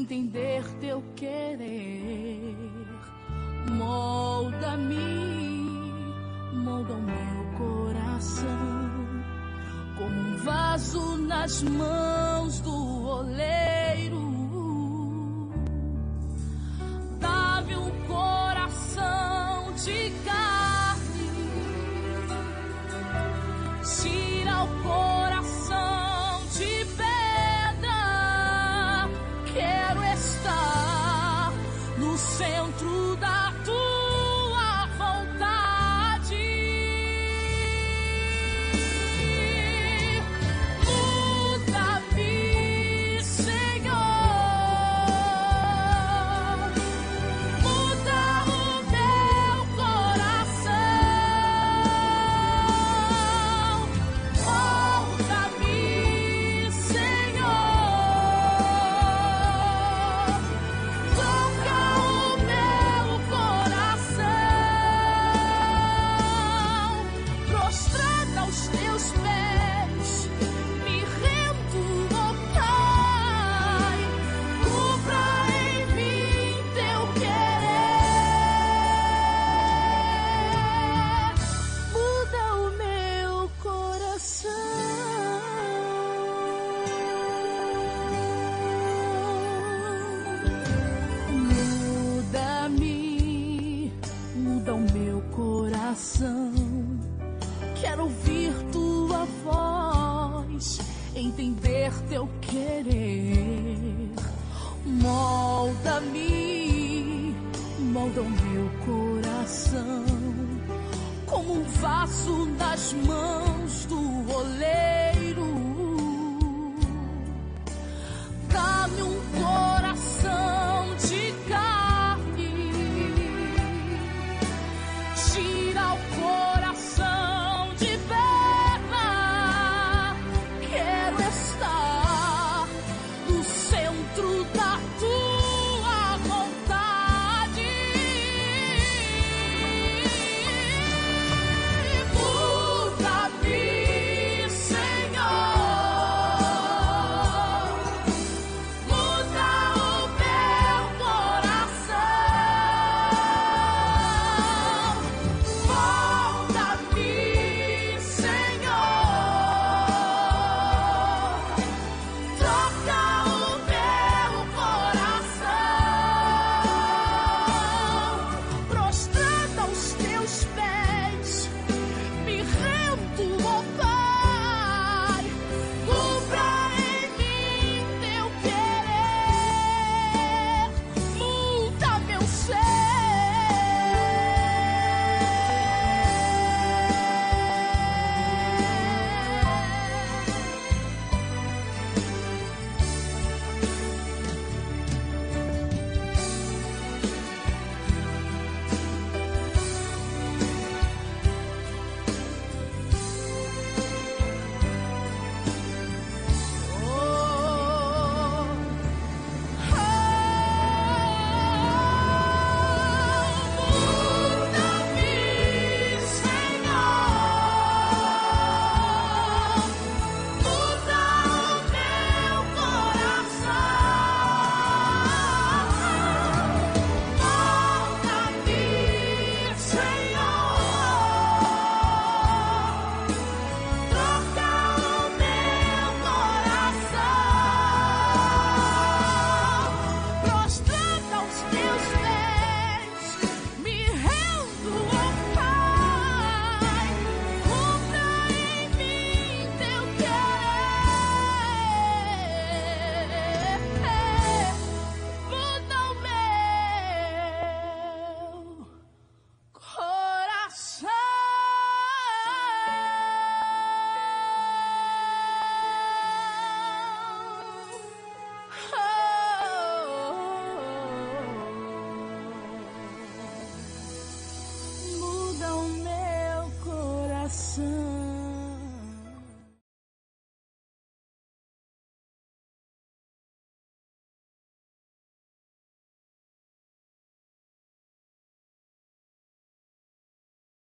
entender teu querer. Molda-me, molda o meu coração, como um vaso nas mãos do oleiro. Dá-me um coração de carne, tira o coração de pedra. Quero estar no centro da tua vontade. Muda-me, Senhor. Muda o meu coração. Molda-me, Senhor. Toca o meu coração. Prostrada aos teus pés, me rendo, ó Pai. Cumpra em mim teu querer. Muda o meu coração. Muda-me, muda o meu coração. Quero ouvir tua voz, entender teu querer. Molda-me, molda o meu coração, como um vaso nas mãos do oleiro.